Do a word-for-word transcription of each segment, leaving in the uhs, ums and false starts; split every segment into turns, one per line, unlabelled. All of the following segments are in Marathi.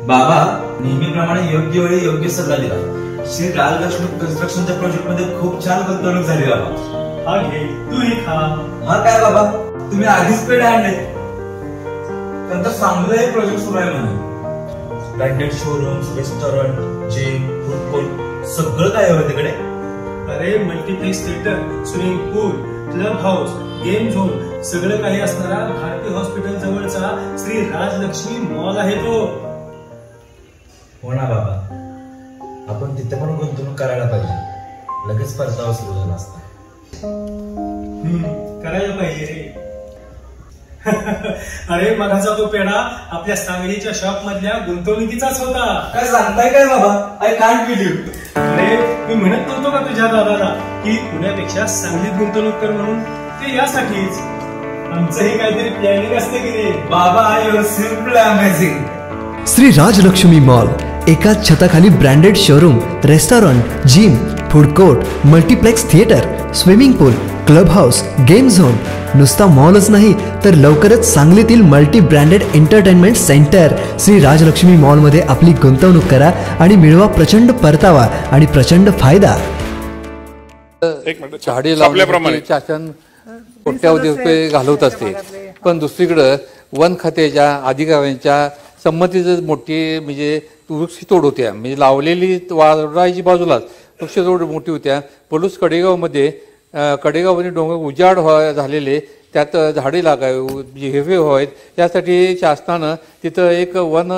बाबा नेहमीप्रमाणे योग्य वेळी योग्य सल्ला दिला। श्री राजलक्ष्मी कन्स्ट्रक्शनच्या प्रोजेक्ट मध्ये खूप छान गुंतवणूक झाली बाबा।
हा घे तूही खा।
मग काय बाबा, तुम्ही आधीच पेढे आणले, नंतर चांगलं हे प्रोजेक्ट सुरू आहे म्हणे। Branded showrooms, restaurant, gym, food court सगळं काय आहे तिकडे?
अरे multiplex theatre, swimming pool, club house, game zone सगळं काही असणारा भारती हॉस्पिटल जवळचा श्री राजलक्ष्मी मॉल आहे तो।
हो ना बाबा, आपण तिथे पण गुंतवणूक करायला पाहिजे, लगेच परतावा सुरू झाला असता।
करायला पाहिजे रे। अरे मगाचा तो पेढा आपल्या सांगलीच्या शॉप मधल्या गुंतवणुकीचाच होता।
काय सांगताय काय बाबा? I can't believe.
अरे मी म्हणत नव्हतो का तुझ्या दादाला की पुण्यापेक्षा सांगलीत गुंतवणूक कर म्हणून? ते यासाठीच आमचंही काहीतरी प्लॅनिंग असते की रे
बाबा। You are simple amazing.
Shri Rajlakshmi mall, एकाच छताखाली branded showroom, restaurant, gym, food court, multiplex theatre, swimming pool, club house, game zone. नुसता मॉलच नाही तर लवकरच सांगलीतील multi branded entertainment centre Shri Rajlakshmi मॉलमध्ये आपली गुंतवणूक करा आणि मिळवा प्रचंड परतावा आणि प्रचंड फायदा।
झाडे लावण्याप्रमाणे शासन कोट्यावधी रुपये घालवत असते, पण दुसरीकडे वन खात्याच्या अधिकाऱ्यांच्या संमतीच मोठी म्हणजे वृक्ष तोड होत्या, म्हणजे लावलेली वाढायची बाजूलाच वृक्ष तोड मोठी होत्या। पलूस कडेगावमध्ये कडेगावमध्ये डोंगर उजाड व्हा झालेले, त्यात झाडे लागावे, हिरवे व्हावेत यासाठी शासनानं तिथं एक वन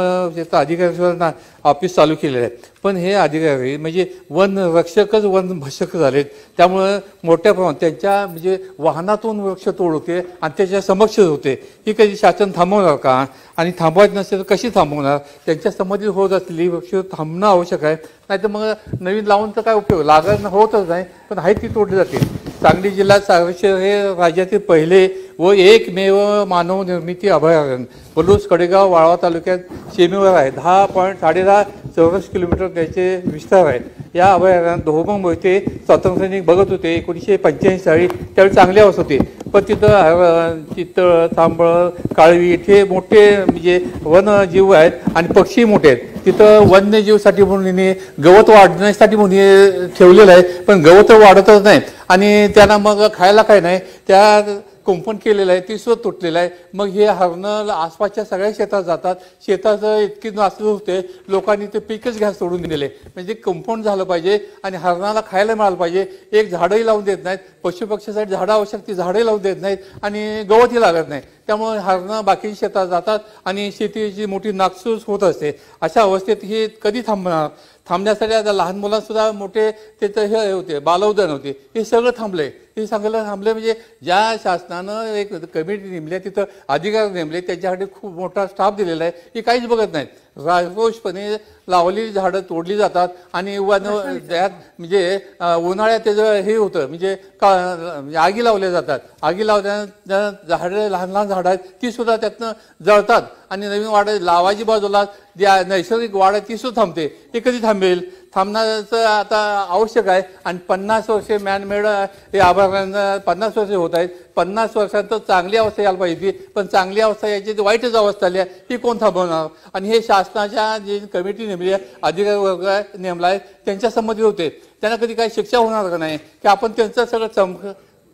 अधिकारी ऑफिस चालू केलेलं आहे। पण हे अधिकारी म्हणजे वन रक्षकच वन भक्षक झालेत, त्यामुळं मोठ्या प्रमाणात त्यांच्या म्हणजे वाहनातून वृक्ष तोड होते आणि त्याच्या समक्षच होते। ही कधी शासन थांबवणार का? आणि थांबवायचं नसेल तर कशी थांबवणार? त्यांच्या संमतीत होत असलेली वृक्ष थांबणं आवश्यक आहे, नाही तर मग नवीन लावून तर काय उपयोग? लागण होतच नाही, पण आहे ती तोडली जाते। सांगली जिल्हा सार्वजनिक हे राज्यातील पहिले व एकमेव मानव निर्मिती अभयारण्य पलूस कडेगाव वाळवा तालुक्यात सीमेवर आहे। दहा पॉईंट साडे दहा चौरस किलोमीटर त्याचे विस्तार आहे। या अभयारण्यात धोबंग मोहिते स्वातंत्र्य सैनिक बघत होते एकोणीसशे पंच्याऐंशी साली, त्यावेळी चांगले अवस्थेत होते, पण तिथं चितळ, तांबळ, काळवी हे मोठे म्हणजे वनजीव आहेत आणि पक्षी मोठे आहेत। तिथं वन्यजीवसाठी म्हणून गवत वाढण्यासाठी म्हणून ठेवलेलं आहे, पण गवत वाढतच नाही आणि त्यांना मग खायला काय नाही, त्या कुंपण केलेलं आहे, ती सुद्धा तुटलेलं आहे। मग हे हरणं आसपासच्या सगळ्या शेतात जातात, शेताचं इतकी नासधूस होते, लोकांनी ते पीकच घ्या सोडून दिले। म्हणजे कुंपण झालं पाहिजे आणि हरणाला खायला मिळालं पाहिजे। एक झाडंही लावून देत नाहीत, पशुपक्षीसाठी झाडं आवश्यक ती झाडंही लावून देत नाहीत आणि गवतही लागत नाही, त्यामुळे हरणं बाकी शेतात जातात आणि शेतीची मोठी नासधूस होत असते। अशा अवस्थेत ही कधी थांबणार? थांबण्यासाठी आता लहान मुलांसुद्धा मोठे तिथं हे होते, बालउद्यान होते, हे सगळं थांबले। हे सगळं थांबले म्हणजे ज्या शासनानं एक कमिटी नेमली आहे, तिथं अधिकारी नेमले, त्याच्यासाठी खूप मोठा स्टाफ दिलेला आहे, हे काहीच बघत नाहीत। राजरोषपणे लावलेली झाडं तोडली जातात आणि वन त्यात म्हणजे उन्हाळ्यात त्याचं हे होतं म्हणजे का आगी लावल्या जातात। आगी लावल्यानं झाडं लहान लहान झाडं आहेत ती सुद्धा त्यातनं जळतात आणि नवीन वाढ लावायची बाजूला ज्या नैसर्गिक वाढ आहे ती सुद्धा थांबते। हे कधी थांबेल? थांबण्याचं आता आवश्यक आहे आणि पन्नास वर्षे मॅनमेड हे अभयारण्य पन्नास वर्षे होत आहेत। पन्नास वर्षांत चांगली अवस्था यायला पाहिजे, पण चांगली अवस्था यायची वाईटच अवस्था आली आहे, ही कोण थांबवणार? आणि हे शासनाच्या जी कमिटी नेमली आहे, अधिकारी वर्ग नेमला आहे, त्यांच्या संमतीत होते, त्यांना कधी काही शिक्षा होणार का नाही की आपण त्यांचं सगळं चमक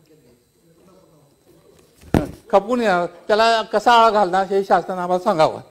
खपून त्याला कसा आळा घालणार हे शासनानं आम्हाला सांगावं।